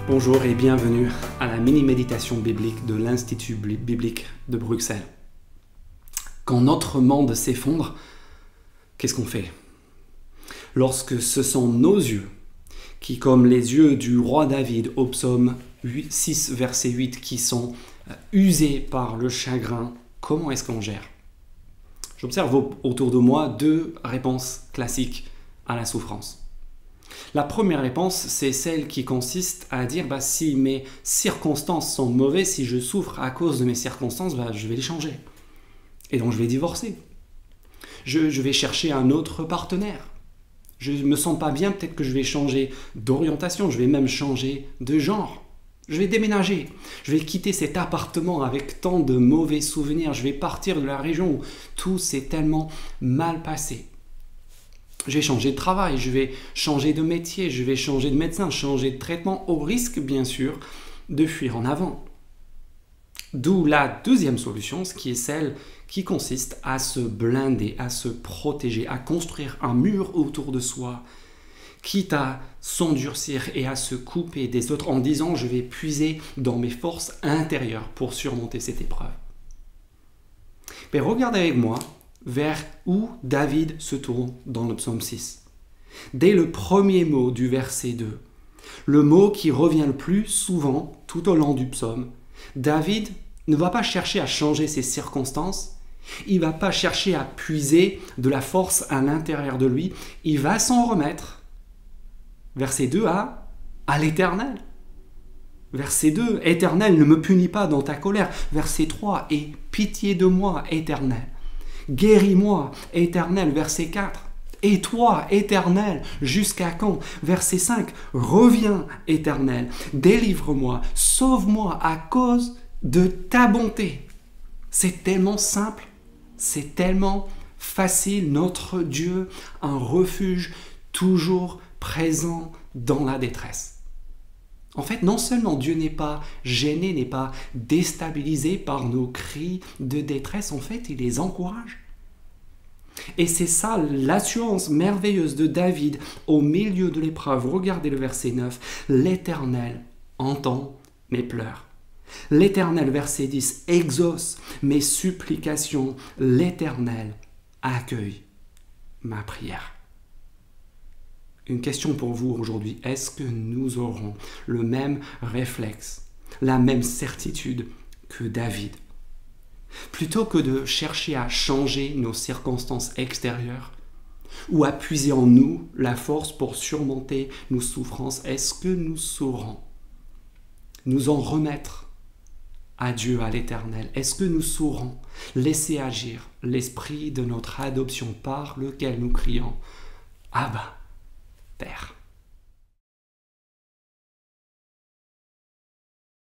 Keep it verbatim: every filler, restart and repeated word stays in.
Bonjour et bienvenue à la mini-méditation biblique de l'Institut biblique de Bruxelles. Quand notre monde s'effondre, qu'est-ce qu'on fait? Lorsque ce sont nos yeux qui, comme les yeux du roi David au psaume six, verset huit, qui sont usés par le chagrin, comment est-ce qu'on gère? J'observe autour de moi deux réponses classiques à la souffrance. La première réponse, c'est celle qui consiste à dire bah, si mes circonstances sont mauvaises, si je souffre à cause de mes circonstances, bah, je vais les changer. Et donc je vais divorcer. Je, je vais chercher un autre partenaire. Je ne me sens pas bien, peut-être que je vais changer d'orientation, je vais même changer de genre. Je vais déménager. Je vais quitter cet appartement avec tant de mauvais souvenirs. Je vais partir de la région où tout s'est tellement mal passé. Je vais changer de travail, je vais changer de métier, je vais changer de médecin, changer de traitement, au risque, bien sûr, de fuir en avant. D'où la deuxième solution, ce qui est celle qui consiste à se blinder, à se protéger, à construire un mur autour de soi, quitte à s'endurcir et à se couper des autres en disant « je vais puiser dans mes forces intérieures pour surmonter cette épreuve ». Mais regardez avec moi vers où David se tourne dans le psaume six. Dès le premier mot du verset deux, le mot qui revient le plus souvent tout au long du psaume, David ne va pas chercher à changer ses circonstances, il ne va pas chercher à puiser de la force à l'intérieur de lui, il va s'en remettre, verset deux, à, à l'Éternel. Verset deux, « Éternel, ne me punis pas dans ta colère ». Verset trois, « Aie pitié de moi, Éternel ». Guéris-moi, Éternel, verset quatre. Et toi, Éternel, jusqu'à quand? Verset cinq. Reviens, Éternel, délivre-moi, sauve-moi à cause de ta bonté. C'est tellement simple, c'est tellement facile. Notre Dieu, un refuge toujours présent dans la détresse. En fait, non seulement Dieu n'est pas gêné, n'est pas déstabilisé par nos cris de détresse, en fait, il les encourage. Et c'est ça l'assurance merveilleuse de David au milieu de l'épreuve. Regardez le verset neuf. L'Éternel entend mes pleurs. L'Éternel, verset dix, exauce mes supplications. L'Éternel accueille ma prière. Une question pour vous aujourd'hui, est-ce que nous aurons le même réflexe, la même certitude que David? Plutôt que de chercher à changer nos circonstances extérieures ou à puiser en nous la force pour surmonter nos souffrances, est-ce que nous saurons nous en remettre à Dieu, à l'Éternel? Est-ce que nous saurons laisser agir l'esprit de notre adoption par lequel nous crions « Abba ».